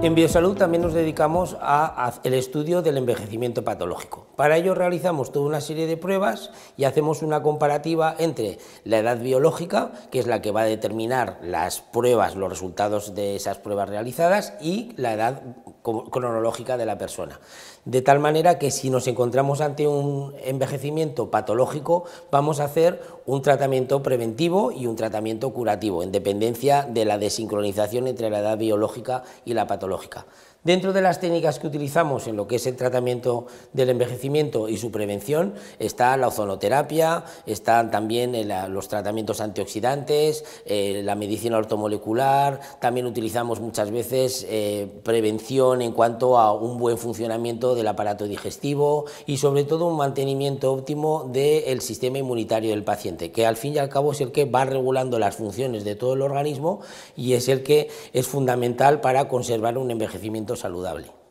En Biosalud también nos dedicamos al estudio del envejecimiento patológico. Para ello realizamos toda una serie de pruebas y hacemos una comparativa entre la edad biológica, que es la que va a determinar las pruebas, los resultados de esas pruebas realizadas, y la edad cronológica de la persona. De tal manera que si nos encontramos ante un envejecimiento patológico, vamos a hacer un tratamiento preventivo y un tratamiento curativo, en dependencia de la desincronización entre la edad biológica y la patológica. Dentro de las técnicas que utilizamos en lo que es el tratamiento del envejecimiento y su prevención está la ozonoterapia, están también los tratamientos antioxidantes, la medicina ortomolecular, también utilizamos muchas veces prevención en cuanto a un buen funcionamiento del aparato digestivo y sobre todo un mantenimiento óptimo del sistema inmunitario del paciente, que al fin y al cabo es el que va regulando las funciones de todo el organismo y es el que es fundamental para conservar un envejecimiento saludable.